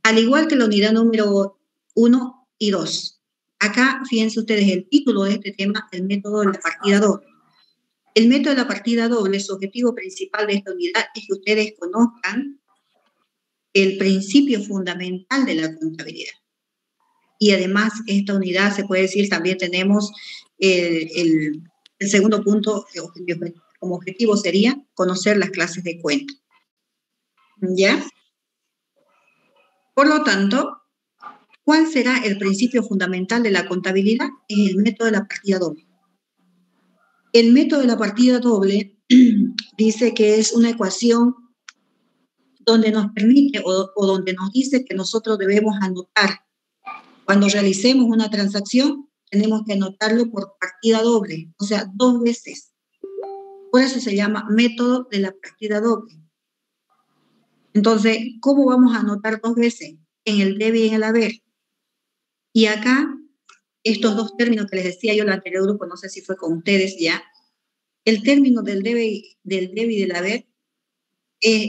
Al igual que la unidad número 1 y 2. Acá, fíjense ustedes, el título de este tema, el método de la partida doble. El método de la partida doble, su objetivo principal de esta unidad es que ustedes conozcan el principio fundamental de la contabilidad. Y además, esta unidad, se puede decir, también tenemos el segundo punto como objetivo sería conocer las clases de cuenta. ¿Ya? Por lo tanto, ¿cuál será el principio fundamental de la contabilidad? Es el método de la partida doble. El método de la partida doble dice que es una ecuación donde nos permite o donde nos dice que nosotros debemos anotar. Cuando realicemos una transacción, tenemos que anotarlo por partida doble, o sea, 2 veces. Por eso se llama método de la partida doble. Entonces, ¿cómo vamos a anotar 2 veces? En el debe y en el haber. Y acá, estos dos términos que les decía yo en el anterior grupo, no sé si fue con ustedes ya, el término del debe y del haber es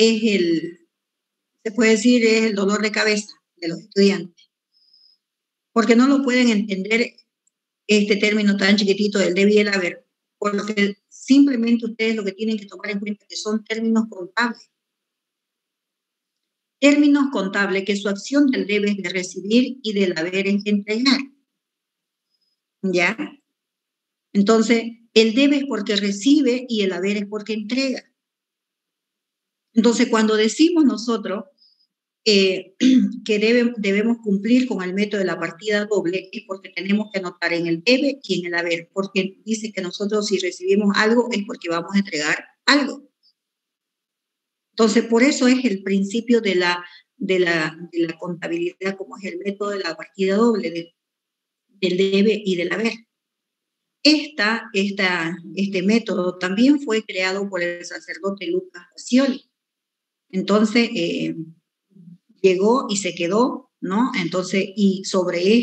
se puede decir, es el dolor de cabeza de los estudiantes. Porque no lo pueden entender este término tan chiquitito del debe y el haber, porque simplemente ustedes lo que tienen que tomar en cuenta es que son términos contables. Términos contables que su acción del debe es de recibir y del haber es de entregar. ¿Ya? Entonces, el debe es porque recibe y el haber es porque entrega. Entonces, cuando decimos nosotros que debemos cumplir con el método de la partida doble, es porque tenemos que anotar en el debe y en el haber, porque dice que nosotros si recibimos algo es porque vamos a entregar algo. Entonces, por eso es el principio de la contabilidad, como es el método de la partida doble, del debe y del haber. Este método también fue creado por el sacerdote Lucas Pacioli. Entonces, llegó y se quedó, ¿no? Entonces, y sobre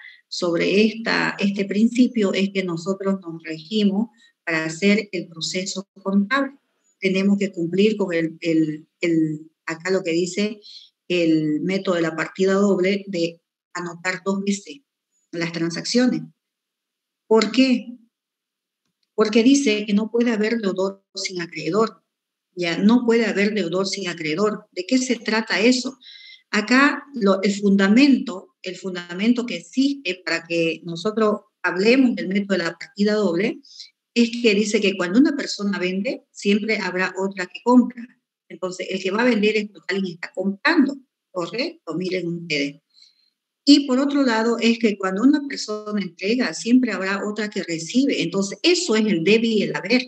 este principio es que nosotros nos regimos para hacer el proceso contable. Tenemos que cumplir con acá lo que dice el método de la partida doble de anotar 2 veces las transacciones. ¿Por qué? Porque dice que no puede haber deudor sin acreedor. Ya, no puede haber deudor sin acreedor. ¿De qué se trata eso? Acá el fundamento que existe para que nosotros hablemos del método de la partida doble es que dice que cuando una persona vende, siempre habrá otra que compra. Entonces, el que va a vender es porque alguien está comprando, ¿correcto? Miren ustedes. Y por otro lado, es que cuando una persona entrega, siempre habrá otra que recibe. Entonces, eso es el debe y el haber.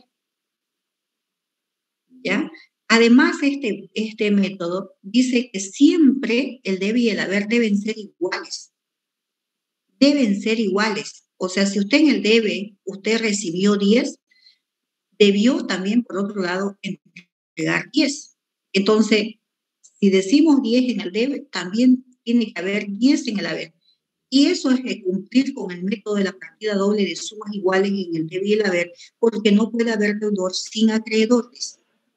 ¿Ya? Además, este método dice que siempre el debe y el haber deben ser iguales. Deben ser iguales. O sea, si usted en el debe, usted recibió 10, debió también, por otro lado, entregar 10. Entonces, si decimos 10 en el debe, también tiene que haber 10 en el haber. Y eso es de cumplir con el método de la partida doble de sumas iguales en el debe y el haber, porque no puede haber deudor sin acreedores.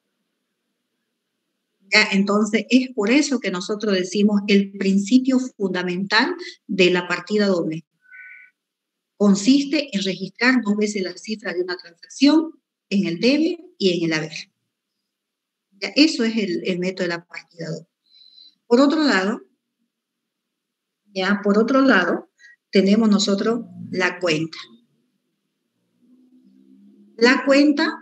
¿Ya? Entonces, es por eso que nosotros decimos el principio fundamental de la partida doble. Consiste en registrar 2 veces la cifra de una transacción en el debe y en el haber. ¿Ya? Eso es el método de la partida doble. Por otro lado, tenemos nosotros la cuenta. La cuenta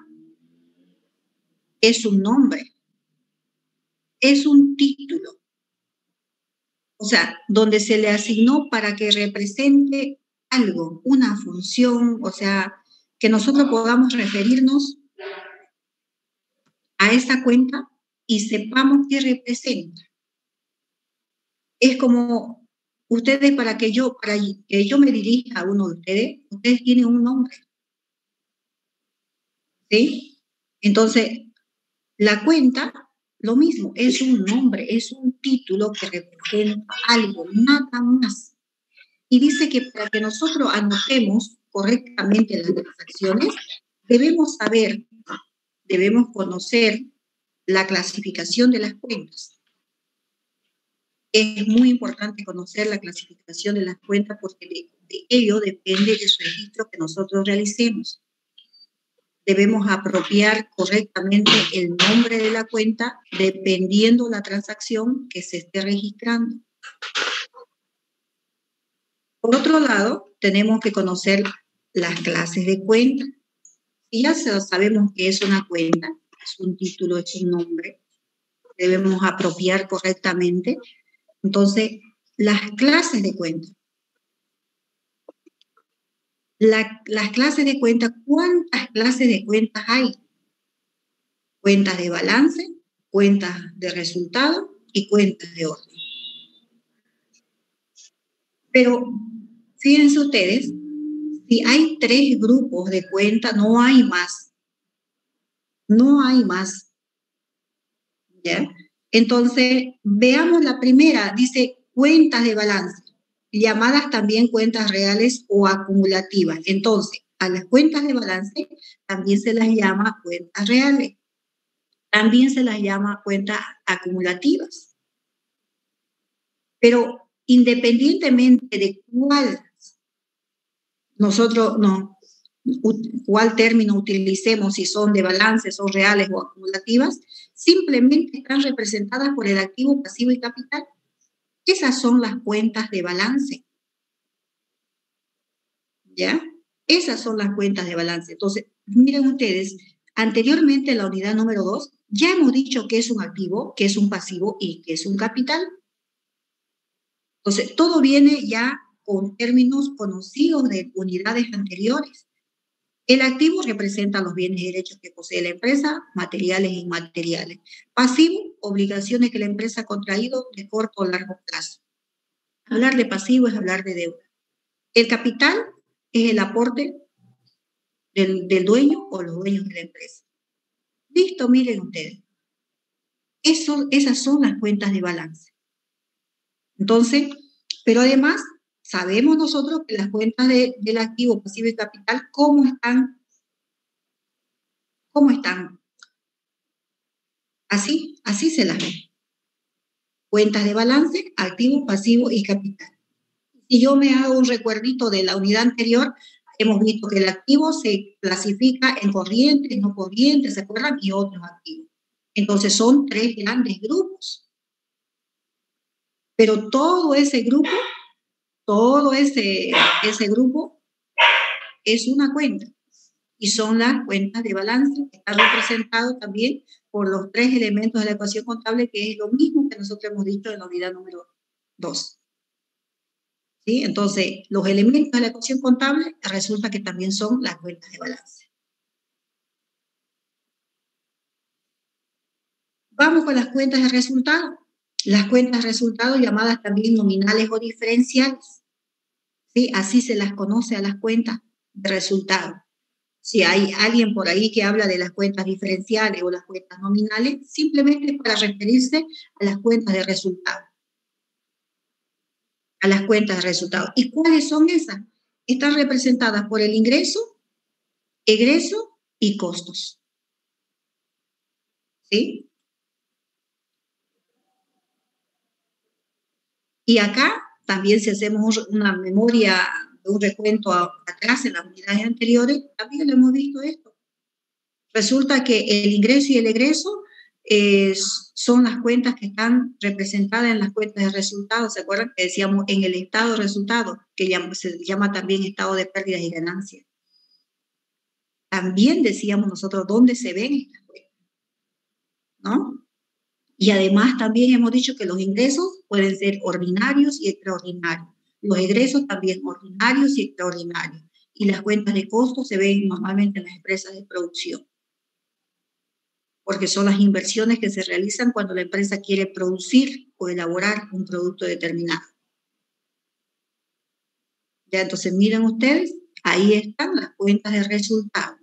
es un nombre, es un título, o sea, donde se le asignó para que represente algo, una función, o sea, que nosotros podamos referirnos a esa cuenta y sepamos qué representa. Es como ustedes, para que yo me dirija a uno de ustedes tienen un nombre, ¿sí? Entonces, la cuenta, lo mismo, es un nombre, es un título que representa algo, nada más. Y dice que para que nosotros anotemos correctamente las transacciones, debemos conocer la clasificación de las cuentas. Es muy importante conocer la clasificación de las cuentas porque de ello depende el registro que nosotros realicemos. Debemos apropiar correctamente el nombre de la cuenta dependiendo la transacción que se esté registrando. Por otro lado, tenemos que conocer las clases de cuenta. Y ya sabemos que es una cuenta, es un título, es un nombre, debemos apropiar correctamente. Entonces, las clases de cuenta. Las clases de cuenta, ¿cuántas clases de cuentas hay? Cuentas de balance, cuentas de resultado y cuentas de orden. Pero fíjense ustedes, si hay 3 grupos de cuentas, no hay más. No hay más. ¿Ya? Entonces, veamos la primera, dice cuentas de balance, llamadas también cuentas reales o acumulativas. Entonces, a las cuentas de balance también se las llama cuentas reales, también se las llama cuentas acumulativas. Pero independientemente de cuál término utilicemos, si son de balance, son reales o acumulativas, simplemente están representadas por el activo, pasivo y capital. Esas son las cuentas de balance. ¿Ya? Esas son las cuentas de balance. Entonces, miren ustedes, anteriormente en la unidad número 2, ya hemos dicho que es un activo, que es un pasivo y que es un capital. Entonces, todo viene ya con términos conocidos de unidades anteriores. El activo representa los bienes y derechos que posee la empresa, materiales e inmateriales. Pasivo, obligaciones que la empresa ha contraído de corto o largo plazo. Hablar de pasivo es hablar de deuda. El capital es el aporte del dueño o los dueños de la empresa. Listo, miren ustedes. Esas son las cuentas de balance. Entonces, pero además, sabemos nosotros que las cuentas del activo, pasivo y capital, ¿cómo están? ¿Cómo están? Así se las ve. Cuentas de balance, activo, pasivo y capital. Si yo me hago un recuerdito de la unidad anterior, hemos visto que el activo se clasifica en corrientes, no corrientes, ¿se acuerdan? Y otros activos. Entonces son 3 grandes grupos. Pero todo ese grupo es una cuenta. Y son las cuentas de balance que están representados también por los 3 elementos de la ecuación contable, que es lo mismo que nosotros hemos dicho en la unidad número 2. ¿Sí? Entonces, los elementos de la ecuación contable resulta que también son las cuentas de balance. Vamos con las cuentas de resultado. Las cuentas de resultado, llamadas también nominales o diferenciales. ¿Sí? Así se las conoce a las cuentas de resultado. Si hay alguien por ahí que habla de las cuentas diferenciales o las cuentas nominales, simplemente es para referirse a las cuentas de resultado. A las cuentas de resultado. ¿Y cuáles son esas? Están representadas por el ingreso, egreso y costos. ¿Sí? Y acá también, si hacemos una memoria, un recuento atrás en las unidades anteriores, también lo hemos visto esto. Resulta que el ingreso y el egreso son las cuentas que están representadas en las cuentas de resultados. ¿Se acuerdan que decíamos en el estado de resultados, que se llama también estado de pérdidas y ganancias? También decíamos nosotros dónde se ven estas cuentas, ¿no? Y además también hemos dicho que los ingresos pueden ser ordinarios y extraordinarios. Los egresos también ordinarios y extraordinarios. Y las cuentas de costos se ven normalmente en las empresas de producción, porque son las inversiones que se realizan cuando la empresa quiere producir o elaborar un producto determinado. Ya, entonces miren ustedes, ahí están las cuentas de resultado.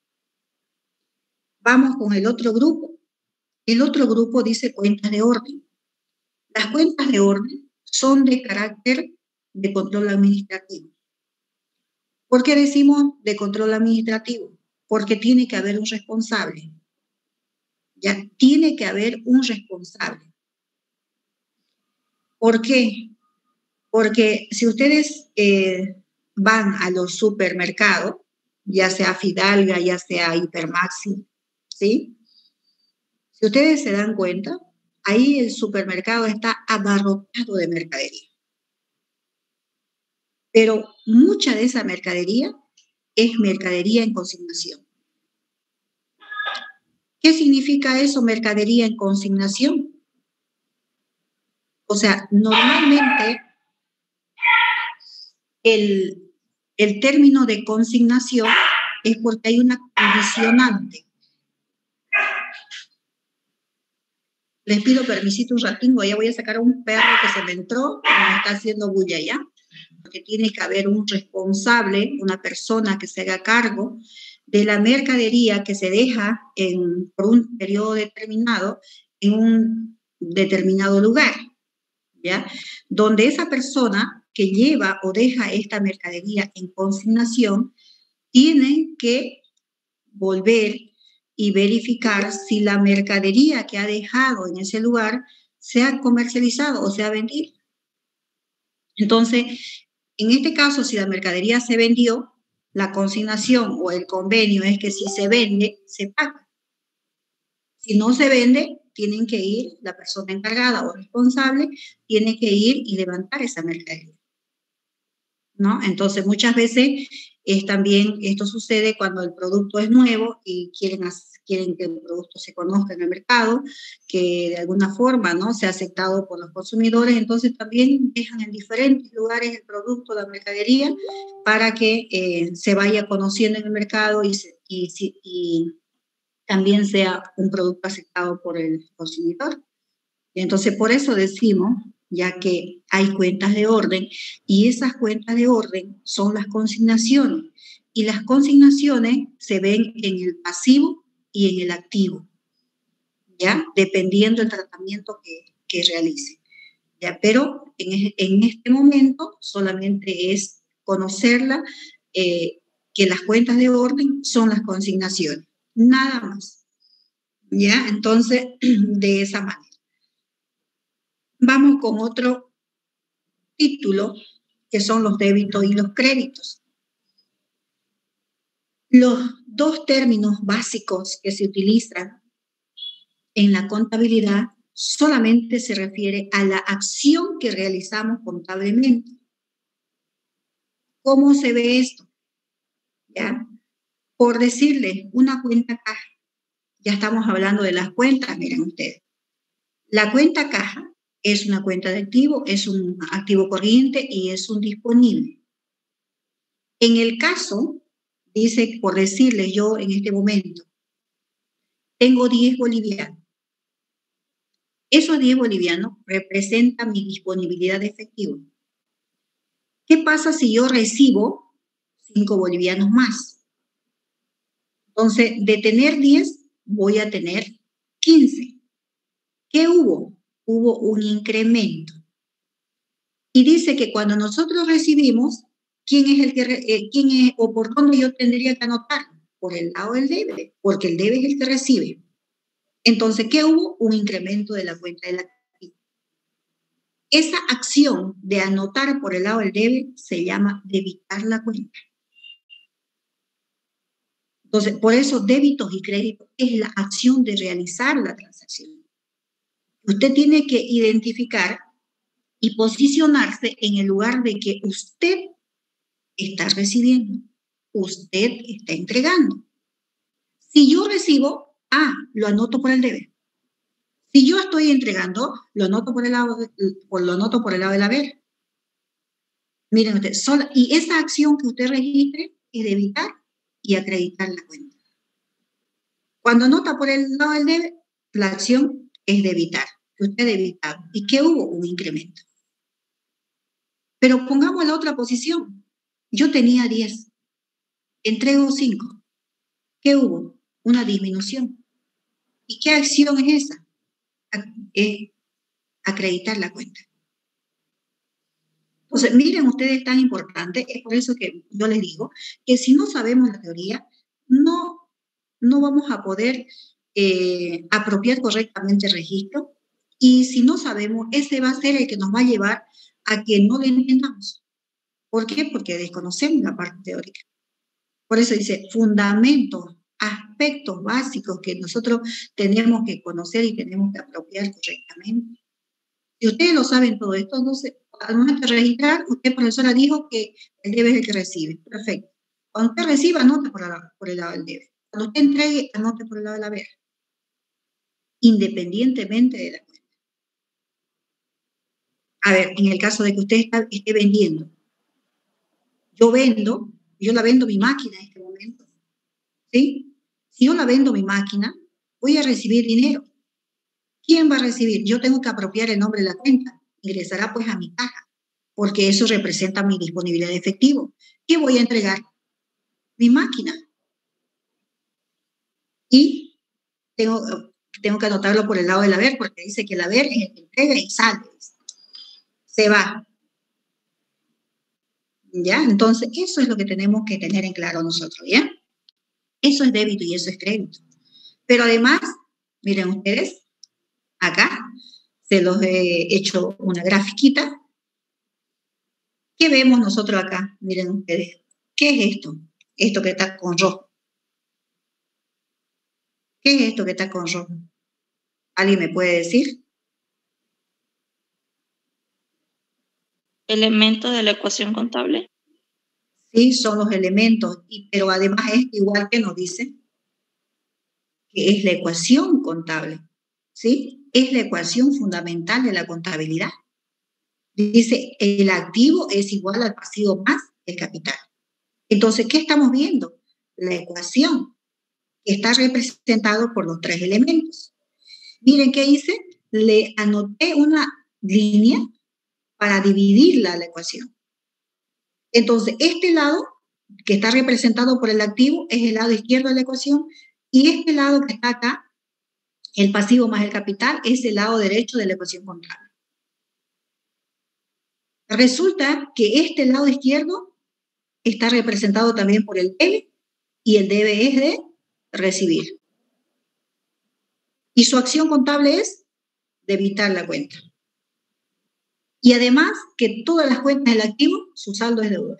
Vamos con el otro grupo. El otro grupo dice cuentas de orden. Las cuentas de orden son de carácter de control administrativo. ¿Por qué decimos de control administrativo? Porque tiene que haber un responsable. Ya tiene que haber un responsable. ¿Por qué? Porque si ustedes van a los supermercados, ya sea Fidalga, ya sea Hipermaxi, ¿sí? Si ustedes se dan cuenta, ahí el supermercado está abarrotado de mercadería. Pero mucha de esa mercadería es mercadería en consignación. ¿Qué significa eso, mercadería en consignación? O sea, normalmente el término de consignación es porque hay una condicionante. Les pido permisito un ratín, ya voy a sacar a un perro que se me entró y me está haciendo bulla ya. Porque tiene que haber un responsable, una persona que se haga cargo de la mercadería que se deja por un periodo determinado en un determinado lugar, ¿ya? Donde esa persona que lleva o deja esta mercadería en consignación tiene que volver y verificar si la mercadería que ha dejado en ese lugar se ha comercializado o se ha vendido. Entonces, en este caso, si la mercadería se vendió, la consignación o el convenio es que si se vende, se paga. Si no se vende, tienen que ir, la persona encargada o responsable tiene que ir y levantar esa mercadería, ¿no? Entonces, muchas veces también esto sucede cuando el producto es nuevo y quieren que el producto se conozca en el mercado, que de alguna forma, ¿no?, sea aceptado por los consumidores. Entonces, también dejan en diferentes lugares el producto, la mercadería, para que se vaya conociendo en el mercado y también sea un producto aceptado por el consumidor. Entonces, por eso decimos, ya que hay cuentas de orden, y esas cuentas de orden son las consignaciones, y las consignaciones se ven en el pasivo y en el activo, ¿ya? Dependiendo del tratamiento que realice, ¿ya? Pero en este momento solamente es conocerla, que las cuentas de orden son las consignaciones, nada más, ¿ya? Entonces, de esa manera. Vamos con otro título, que son los débitos y los créditos. Los dos términos básicos que se utilizan en la contabilidad solamente se refiere a la acción que realizamos contablemente. ¿Cómo se ve esto? ¿Ya? Por decirle una cuenta caja, ya estamos hablando de las cuentas, miren ustedes. La cuenta caja es una cuenta de activo, es un activo corriente y es un disponible. En el caso, dice, por decirle yo en este momento, tengo 10 bolivianos. Esos 10 bolivianos representan mi disponibilidad de efectivo. ¿Qué pasa si yo recibo 5 bolivianos más? Entonces, de tener 10, voy a tener 15. ¿Qué hubo? Hubo un incremento. Y dice que cuando nosotros recibimos, ¿quién es o por dónde yo tendría que anotar? Por el lado del debe, porque el debe es el que recibe. Entonces, ¿qué hubo? Un incremento de la cuenta del activo. Esa acción de anotar por el lado del debe se llama debitar la cuenta. Entonces, por eso débitos y créditos es la acción de realizar la transacción. Usted tiene que identificar y posicionarse en el lugar de que usted está recibiendo, usted está entregando. Si yo recibo, lo anoto por el debe. Si yo estoy entregando, lo anoto por el lado del haber. Miren ustedes, y esa acción que usted registre es debitar y acreditar la cuenta. Cuando anota por el lado del debe, la acción es debitar, que usted debitado. ¿Y qué hubo? Un incremento. Pero pongamos la otra posición. Yo tenía 10, entrego 5. ¿Qué hubo? Una disminución. ¿Y qué acción es esa? Acreditar la cuenta. Entonces, miren ustedes, tan importante, es por eso que yo les digo que si no sabemos la teoría, no vamos a poder apropiar correctamente el registro Y si no sabemos, ese va a ser el que nos va a llevar a que no lo entendamos. ¿Por qué? Porque desconocemos la parte teórica. Por eso dice fundamentos, aspectos básicos que nosotros tenemos que conocer y tenemos que apropiar correctamente. Si ustedes lo saben todo esto, entonces, al momento de registrar, usted, profesora, dijo que el debe es el que recibe. Perfecto. Cuando usted reciba, anote por el lado del debe. Cuando usted entregue, anote por el lado del haber. Independientemente de la cuenta. A ver, en el caso de que usted esté vendiendo, yo la vendo mi máquina en este momento, ¿sí? Si yo la vendo mi máquina, voy a recibir dinero. ¿Quién va a recibir? Yo tengo que apropiar el nombre de la cuenta. Ingresará pues a mi caja, porque eso representa mi disponibilidad de efectivo. ¿Qué voy a entregar? Mi máquina. Y tengo que anotarlo por el lado del haber, porque dice que el haber es el que entrega y sale. Se va. ¿Ya? Entonces, eso es lo que tenemos que tener en claro nosotros, ¿ya? Eso es débito y eso es crédito. Pero además, miren ustedes, acá se los he hecho una grafiquita. ¿Qué vemos nosotros acá? Miren ustedes. ¿Qué es esto? Esto que está con rojo. ¿Qué es esto que está con rojo? ¿Alguien me puede decir? ¿Elementos de la ecuación contable? Sí, son los elementos, pero además es igual que nos dice que es la ecuación contable, ¿sí? Es la ecuación fundamental de la contabilidad. Dice, el activo es igual al pasivo más el capital. Entonces, ¿qué estamos viendo? La ecuación, que está representado por los tres elementos. Miren qué hice, le anoté una línea para dividirla la ecuación. Entonces, este lado, que está representado por el activo, es el lado izquierdo de la ecuación, y este lado que está acá, el pasivo más el capital, es el lado derecho de la ecuación contable. Resulta que este lado izquierdo está representado también por el debe, y el debe es de recibir. Y su acción contable es debitar la cuenta. Y además que todas las cuentas del activo, su saldo es deudor.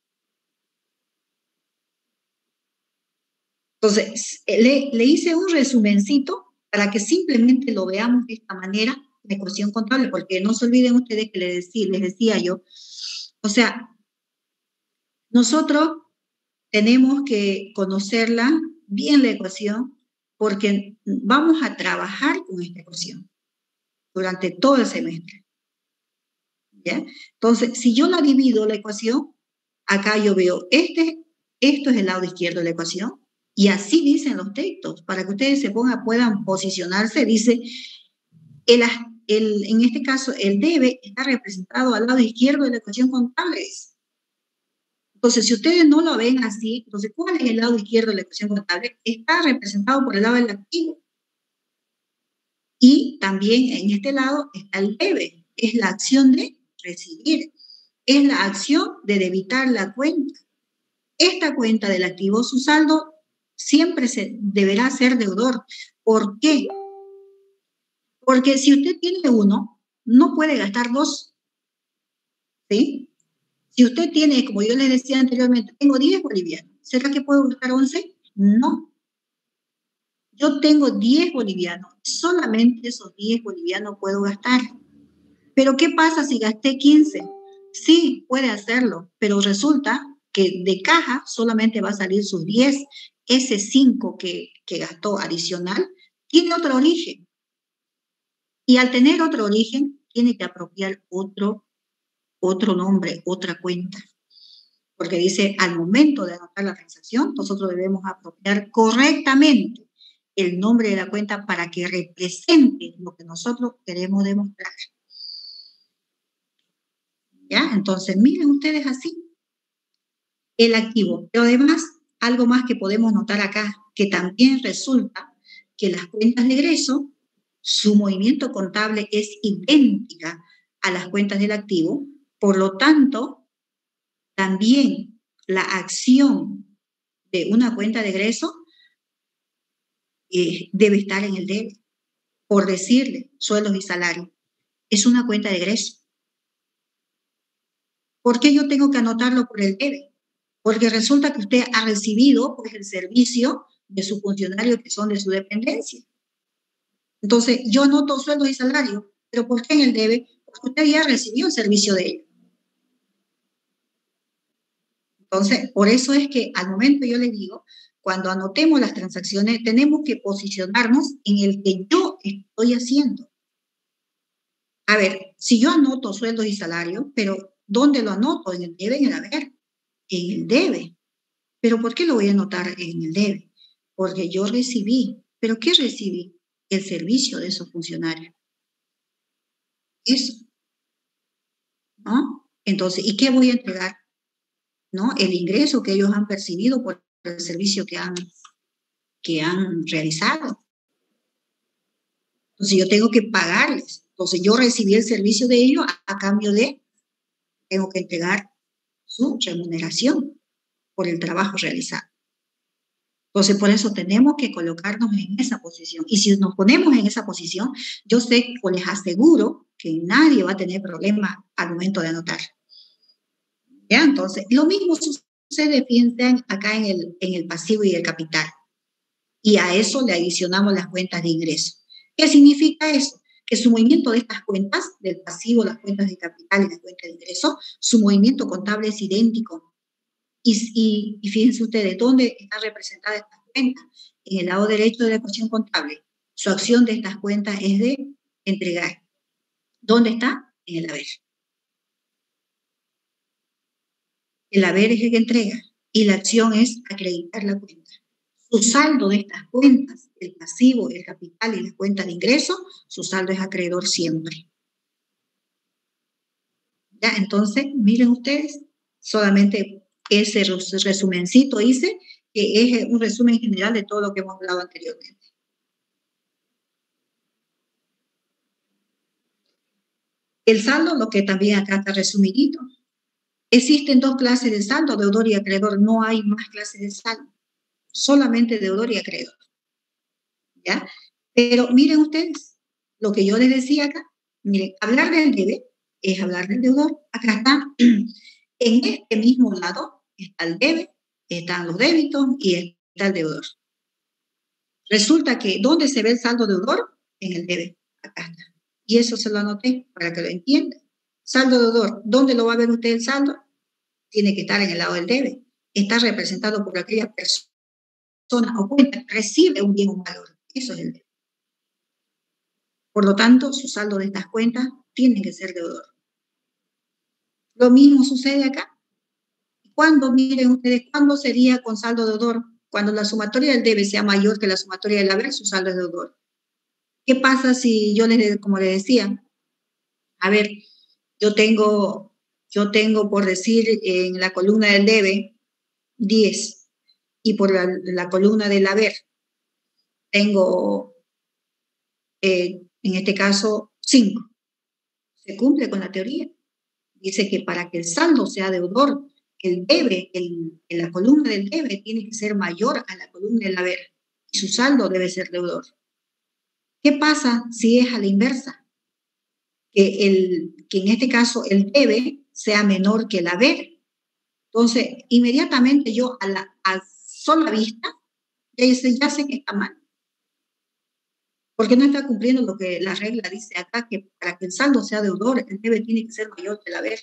Entonces, le hice un resumencito para que simplemente lo veamos de esta manera, la ecuación contable, porque no se olviden ustedes que les decía yo, o sea, nosotros tenemos que conocerla bien la ecuación, porque vamos a trabajar con esta ecuación durante todo el semestre. ¿Ya? Entonces, si yo la divido la ecuación, acá yo veo esto es el lado izquierdo de la ecuación, y así dicen los textos, para que ustedes puedan posicionarse, dice, en este caso, el debe está representado al lado izquierdo de la ecuación contable. Entonces, si ustedes no lo ven así, entonces, ¿cuál es el lado izquierdo de la ecuación contable? Está representado por el lado del activo. Y también en este lado está el debe, es la acción de recibir, es la acción de debitar la cuenta. Esta cuenta del activo, su saldo, siempre deberá ser deudor. ¿Por qué? Porque si usted tiene uno, no puede gastar dos. ¿Sí? Si usted tiene, como yo les decía anteriormente, tengo 10 bolivianos, ¿será que puedo gastar 11? No. Yo tengo 10 bolivianos, solamente esos 10 bolivianos puedo gastar. Pero ¿qué pasa si gasté 15? Sí, puede hacerlo, pero resulta que de caja solamente va a salir sus 10. Ese 5 que gastó adicional tiene otro origen. Y al tener otro origen, tiene que apropiar otro nombre, otra cuenta. Porque dice, al momento de anotar la transacción, nosotros debemos apropiar correctamente el nombre de la cuenta para que represente lo que nosotros queremos demostrar. ¿Ya? Entonces, miren ustedes así el activo. Pero además, algo más que podemos notar acá, que también resulta que las cuentas de egreso, su movimiento contable es idéntica a las cuentas del activo, por lo tanto, también la acción de una cuenta de egreso debe estar en el debe. por decirle, sueldos y salarios, es una cuenta de egreso. ¿Por qué yo tengo que anotarlo por el debe? Porque resulta que usted ha recibido pues, el servicio de sus funcionarios que son de su dependencia. Entonces, yo anoto sueldos y salarios, pero ¿por qué en el debe? Porque usted ya recibió el servicio de ellos. Entonces, por eso es que al momento yo les digo, cuando anotemos las transacciones, tenemos que posicionarnos en el que yo estoy haciendo. A ver, si yo anoto sueldos y salarios, pero ¿dónde lo anoto? En el debe, en el haber. En el debe. ¿Pero por qué lo voy a anotar en el debe? Porque yo recibí. ¿Pero qué recibí? El servicio de esos funcionarios. Eso, ¿no? Entonces, ¿y qué voy a entregar? ¿No? El ingreso que ellos han percibido por el servicio que han realizado. Entonces, yo tengo que pagarles. Entonces, yo recibí el servicio de ellos a cambio de, tengo que entregar su remuneración por el trabajo realizado. Entonces, por eso tenemos que colocarnos en esa posición. Y si nos ponemos en esa posición, yo sé o les aseguro que nadie va a tener problema al momento de anotar. ¿Ya? Entonces, lo mismo sucede, piensen, acá en el pasivo y el capital. Y a eso le adicionamos las cuentas de ingreso. ¿Qué significa eso? Que su movimiento de estas cuentas, del pasivo, las cuentas de capital y las cuentas de ingreso, su movimiento contable es idéntico. Y fíjense ustedes, ¿dónde está representada esta cuenta? En el lado derecho de la ecuación contable. Su acción de estas cuentas es de entregar. ¿Dónde está? En el haber. El haber es el que entrega y la acción es acreditar la cuenta. Su saldo de estas cuentas, el pasivo, el capital y la cuenta de ingreso, su saldo es acreedor siempre. ¿Ya? Entonces, miren ustedes, solamente ese resumencito hice, que es un resumen general de todo lo que hemos hablado anteriormente. El saldo, lo que también acá está resumidito. Existen dos clases de saldo, deudor y acreedor. No hay más clases de saldo, solamente deudor y acreedor. ¿Ya? Pero miren ustedes, lo que yo les decía acá, miren, hablar del debe es hablar del deudor. Acá está, en este mismo lado está el debe, están los débitos y está el deudor. Resulta que, ¿dónde se ve el saldo deudor? En el debe, acá está. Y eso se lo anoté para que lo entiendan. Saldo deudor, ¿dónde lo va a ver usted el saldo? Tiene que estar en el lado del debe. Está representado por aquella persona o cuenta que recibe un bien o un valor. Eso es el debe. Por lo tanto, su saldo de estas cuentas tiene que ser deudor. Lo mismo sucede acá. ¿Cuándo, miren ustedes, cuándo sería con saldo deudor? Cuando la sumatoria del debe sea mayor que la sumatoria del haber, su saldo es deudor. ¿Qué pasa si yo como les decía, a ver, yo tengo, por decir, en la columna del debe, 10, y por la columna del haber tengo, en este caso, 5. Se cumple con la teoría. Dice que para que el saldo sea deudor, el debe, en la columna del debe tiene que ser mayor a la columna del haber, y su saldo debe ser deudor. ¿Qué pasa si es a la inversa? Que en este caso el debe sea menor que el haber. Entonces, inmediatamente yo a sola vista, ya sé que está mal. Porque no está cumpliendo lo que la regla dice acá, que para que el saldo sea deudor, el debe tiene que ser mayor que el haber.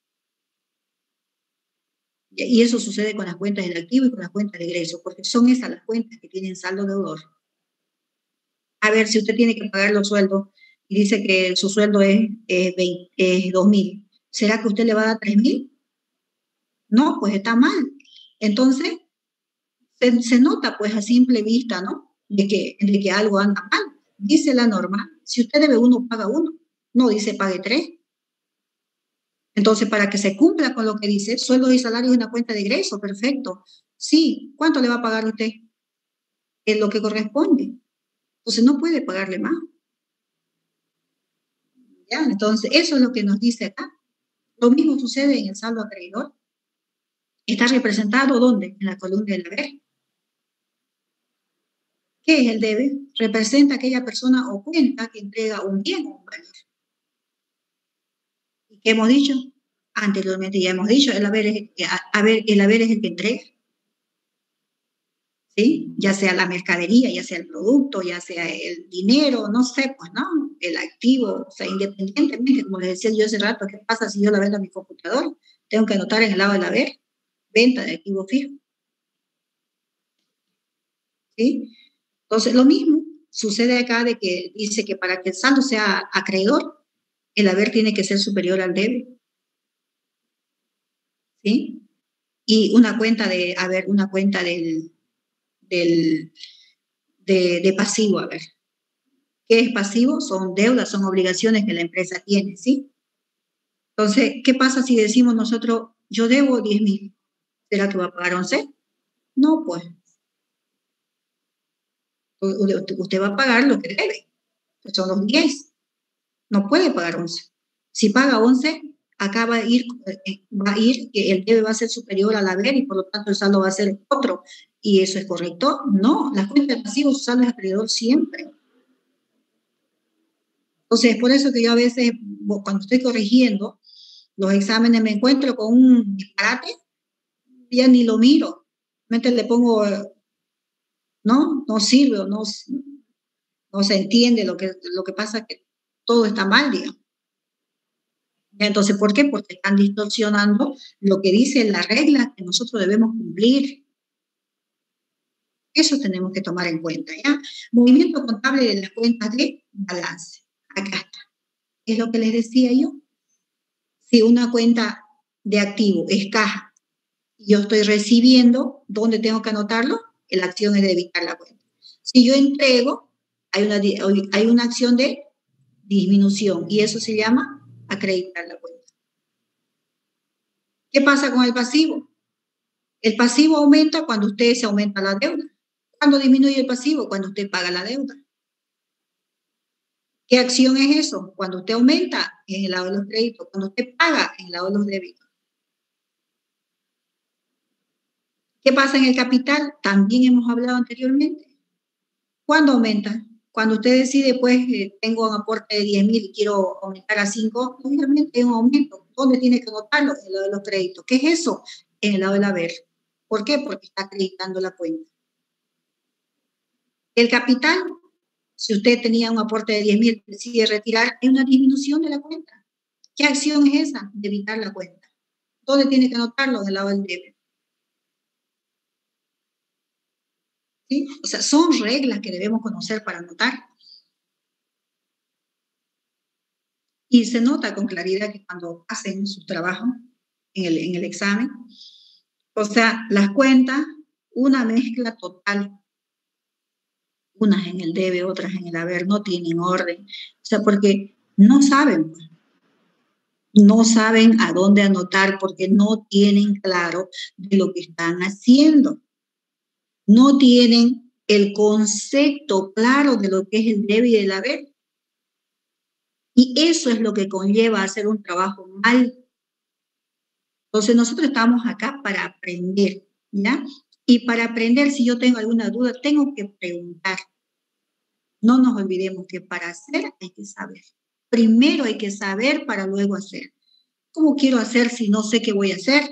Y eso sucede con las cuentas del activo y con las cuentas de egreso, porque son esas las cuentas que tienen saldo deudor. A ver, si usted tiene que pagar los sueldos y dice que su sueldo es 2.000, ¿será que usted le va a dar 3.000? No, pues está mal. Entonces, se nota pues a simple vista, ¿no? De que algo anda mal. Dice la norma, si usted debe 1, paga 1. No dice pague 3. Entonces, para que se cumpla con lo que dice, sueldos y salarios en una cuenta de egreso, perfecto. Sí, ¿cuánto le va a pagar usted? Es lo que corresponde. Entonces, no puede pagarle más. ¿Ya? Entonces, eso es lo que nos dice acá. Lo mismo sucede en el saldo acreedor. ¿Está representado dónde? En la columna del haber. ¿Qué es el debe? Representa aquella persona o cuenta que entrega un bien o un valor. ¿Y qué hemos dicho? Anteriormente ya hemos dicho, el haber es el que entrega. ¿Sí? Ya sea la mercadería, ya sea el producto, ya sea el dinero, no sé, pues, ¿no? El activo, o sea, independientemente, como les decía yo hace rato, ¿qué pasa si yo la vendo a mi computador? Tengo que anotar en el lado del haber, venta de activo fijo. ¿Sí? Entonces, lo mismo sucede acá de que dice que para que el saldo sea acreedor, el haber tiene que ser superior al debe. ¿Sí? Y una cuenta de, a ver, una cuenta de pasivo, a ver. ¿Qué es pasivo? Son deudas, son obligaciones que la empresa tiene, ¿sí? Entonces, ¿qué pasa si decimos nosotros, yo debo 10.000? ¿Será que va a pagar 11? No, pues. Usted va a pagar lo que debe, que son los 10. No puede pagar 11. Si paga 11, acá va a ir que el debe va a ser superior al haber y por lo tanto el saldo va a ser otro. ¿Y eso es correcto? No, las cuentas de pasivos su saldo es acreedor siempre. Entonces, por eso que yo a veces, cuando estoy corrigiendo los exámenes, me encuentro con un disparate, ya ni lo miro. Le pongo, no sirve o no se entiende lo que pasa, es que todo está mal, digamos. Entonces, ¿por qué? Porque están distorsionando lo que dice la regla que nosotros debemos cumplir. Eso tenemos que tomar en cuenta, ¿ya? Movimiento contable de las cuentas de balance. Acá está. Es lo que les decía yo. Si una cuenta de activo es caja y yo estoy recibiendo, ¿dónde tengo que anotarlo? La acción es debitar la cuenta. Si yo entrego, hay una acción de disminución y eso se llama acreditar la cuenta. ¿Qué pasa con el pasivo? El pasivo aumenta cuando usted se aumenta la deuda. ¿Cuándo disminuye el pasivo? Cuando usted paga la deuda. ¿Qué acción es eso? Cuando usted aumenta en el lado de los créditos, cuando usted paga en el lado de los débitos. ¿Qué pasa en el capital? También hemos hablado anteriormente. ¿Cuándo aumenta? Cuando usted decide, pues, tengo un aporte de 10.000 y quiero aumentar a 5, obviamente hay un aumento. ¿Dónde tiene que anotarlo? En el lado de los créditos. ¿Qué es eso? En el lado del haber. ¿Por qué? Porque está acreditando la cuenta. El capital, si usted tenía un aporte de 10.000, decide retirar, es una disminución de la cuenta. ¿Qué acción es esa? Debitar la cuenta. ¿Dónde tiene que anotarlo? En el lado del debe. ¿Sí? O sea, son reglas que debemos conocer para anotar. Y se nota con claridad que cuando hacen su trabajo en el examen, o sea, las cuentas, una mezcla total, unas en el debe, otras en el haber, no tienen orden, o sea, porque no saben a dónde anotar porque no tienen claro de lo que están haciendo, no tienen el concepto claro de lo que es el debe y el haber. Y eso es lo que conlleva hacer un trabajo mal. Entonces, nosotros estamos acá para aprender, ¿ya? Y para aprender, si yo tengo alguna duda, tengo que preguntar. No nos olvidemos que para hacer hay que saber. Primero hay que saber para luego hacer. ¿Cómo quiero hacer si no sé qué voy a hacer?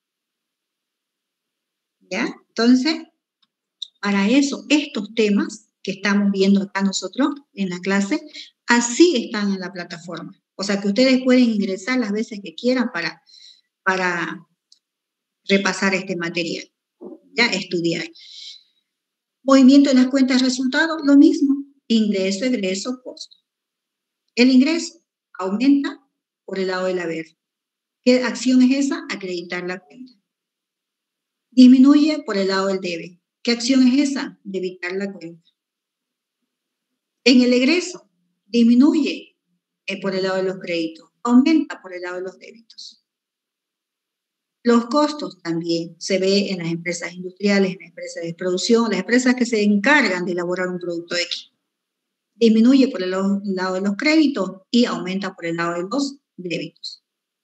¿Ya? Entonces, para eso, estos temas que estamos viendo acá nosotros en la clase, así están en la plataforma. O sea, que ustedes pueden ingresar las veces que quieran para repasar este material, ya estudiar. Movimiento de las cuentas de resultados, lo mismo. Ingreso, egreso, costo. El ingreso aumenta por el lado del haber. ¿Qué acción es esa? Acreditar la cuenta. Disminuye por el lado del debe. ¿Qué acción es esa? Debitar la cuenta. En el egreso, disminuye por el lado de los créditos, aumenta por el lado de los débitos. Los costos también se ve en las empresas industriales, en las empresas de producción, las empresas que se encargan de elaborar un producto X. Disminuye por el lado de los créditos y aumenta por el lado de los débitos.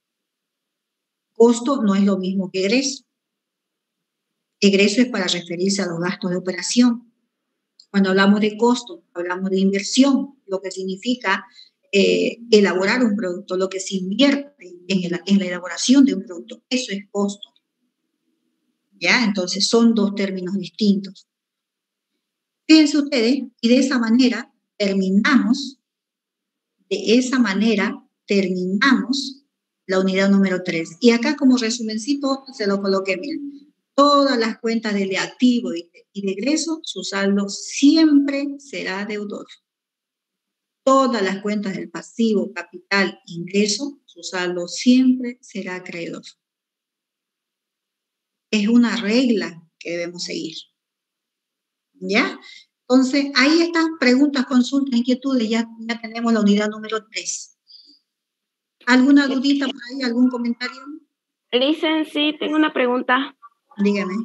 Costo no es lo mismo que egreso. Egreso es para referirse a los gastos de operación. Cuando hablamos de costo, hablamos de inversión, lo que significa elaborar un producto, lo que se invierte en la elaboración de un producto. Eso es costo. ¿Ya? Entonces son dos términos distintos. Fíjense ustedes, y de esa manera terminamos la unidad número 3. Y acá como resumencito se lo coloqué bien. Todas las cuentas de activo y de egreso, su saldo siempre será deudor. Todas las cuentas del pasivo, capital, ingreso, su saldo siempre será acreedor. Es una regla que debemos seguir. ¿Ya? Entonces, ahí están preguntas, consultas, inquietudes, ya tenemos la unidad número 3. ¿Alguna dudita por ahí, algún comentario? Listen, sí, tengo una pregunta. Dígame.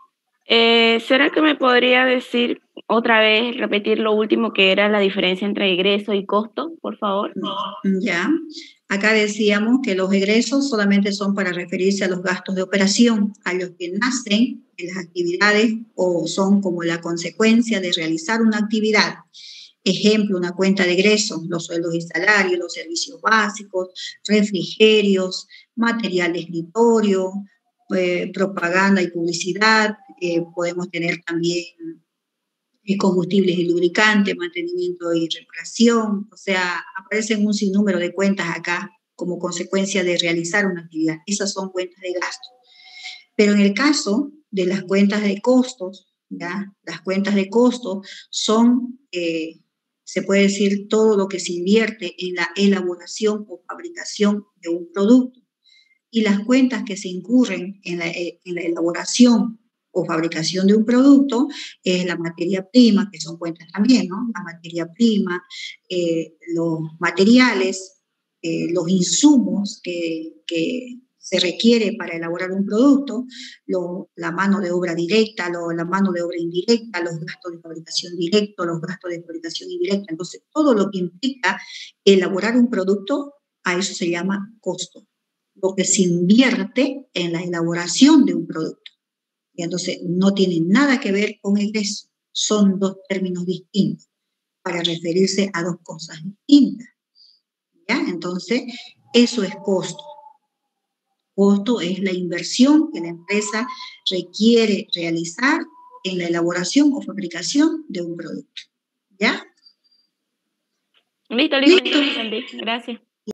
¿Será que me podría decir otra vez, repetir lo último que era la diferencia entre egreso y costo, por favor? Ya. Acá decíamos que los egresos solamente son para referirse a los gastos de operación, a los que nacen en las actividades o son como la consecuencia de realizar una actividad. Ejemplo, una cuenta de egresos, los sueldos y salarios, los servicios básicos, refrigerios, material de escritorio, propaganda y publicidad. Podemos tener también combustibles y lubricantes, mantenimiento y reparación. O sea, aparecen un sinnúmero de cuentas acá como consecuencia de realizar una actividad. Esas son cuentas de gasto. Pero en el caso de las cuentas de costos, ¿ya? Las cuentas de costos son, se puede decir, todo lo que se invierte en la elaboración o fabricación de un producto. Y las cuentas que se incurren en la elaboración o fabricación de un producto es la materia prima, que son cuentas también, ¿no? La materia prima, los materiales, los insumos que se requiere para elaborar un producto, la mano de obra directa, la mano de obra indirecta, los gastos de fabricación directa, los gastos de fabricación indirecta. Entonces, todo lo que implica elaborar un producto, a eso se llama costo. Lo que se invierte en la elaboración de un producto. Y entonces, no tiene nada que ver con egreso. Son dos términos distintos para referirse a dos cosas distintas. ¿Ya? Entonces, eso es costo. Costo es la inversión que la empresa requiere realizar en la elaboración o fabricación de un producto. ¿Ya? Listo, entendí. Gracias.